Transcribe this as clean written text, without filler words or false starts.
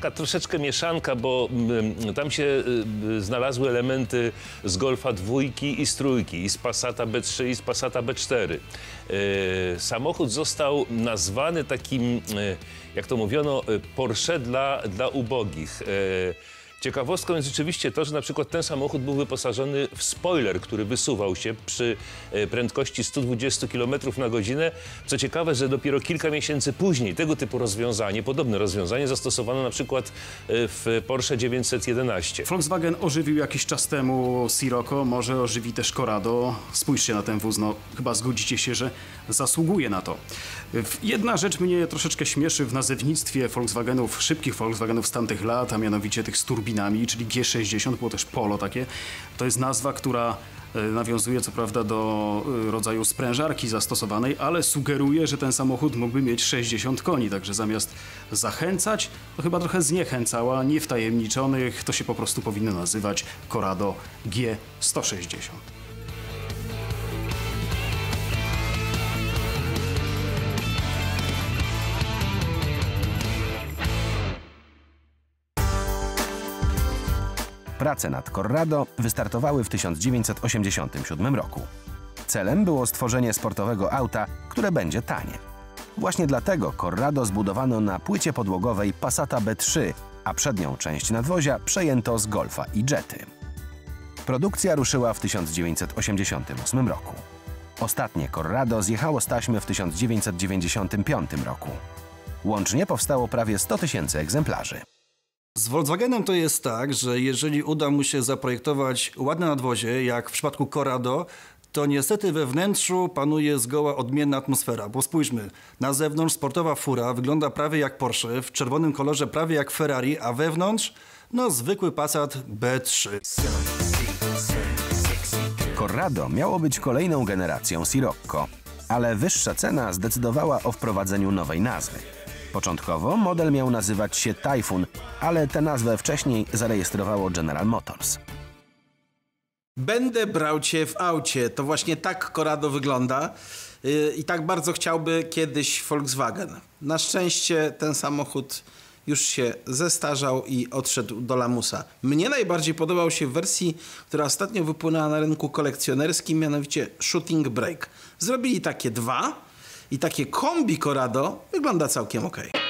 taka troszeczkę mieszanka, bo tam się znalazły elementy z Golfa 2 i z 3, i z Passata B3 i z Passata B4. Samochód został nazwany takim, jak to mówiono, Porsche dla ubogich. Ciekawostką jest rzeczywiście to, że na przykład ten samochód był wyposażony w spoiler, który wysuwał się przy prędkości 120 km na godzinę. Co ciekawe, że dopiero kilka miesięcy później tego typu rozwiązanie, podobne rozwiązanie zastosowano na przykład w Porsche 911. Volkswagen ożywił jakiś czas temu Sirocco, może ożywi też Corrado. Spójrzcie na ten wóz, no chyba zgodzicie się, że zasługuje na to. Jedna rzecz mnie troszeczkę śmieszy w nazewnictwie Volkswagenów, szybkich Volkswagenów z tamtych lat, a mianowicie tych z turbinami, czyli G60, było też Polo takie. To jest nazwa, która nawiązuje co prawda do rodzaju sprężarki zastosowanej, ale sugeruje, że ten samochód mógłby mieć 60 koni, także zamiast zachęcać, to chyba trochę zniechęcała niewtajemniczonych, to się po prostu powinno nazywać Corrado G160. Prace nad Corrado wystartowały w 1987 roku. Celem było stworzenie sportowego auta, które będzie tanie. Właśnie dlatego Corrado zbudowano na płycie podłogowej Passata B3, a przednią część nadwozia przejęto z Golfa i Jety. Produkcja ruszyła w 1988 roku. Ostatnie Corrado zjechało z taśmy w 1995 roku. Łącznie powstało prawie 100 000 egzemplarzy. Z Volkswagenem to jest tak, że jeżeli uda mu się zaprojektować ładne nadwozie, jak w przypadku Corrado, to niestety we wnętrzu panuje zgoła odmienna atmosfera. Bo spójrzmy, na zewnątrz sportowa fura wygląda prawie jak Porsche, w czerwonym kolorze prawie jak Ferrari, a wewnątrz no zwykły Passat B3. Corrado miało być kolejną generacją Sirocco, ale wyższa cena zdecydowała o wprowadzeniu nowej nazwy. Początkowo model miał nazywać się Typhoon, ale tę nazwę wcześniej zarejestrowało General Motors. Będę brał cię w aucie. To właśnie tak Corrado wygląda i tak bardzo chciałby kiedyś Volkswagen. Na szczęście ten samochód już się zestarzał i odszedł do lamusa. Mnie najbardziej podobał się w wersji, która ostatnio wypłynęła na rynku kolekcjonerskim, mianowicie Shooting Brake. Zrobili takie dwa i takie kombi Corrado wygląda całkiem ok.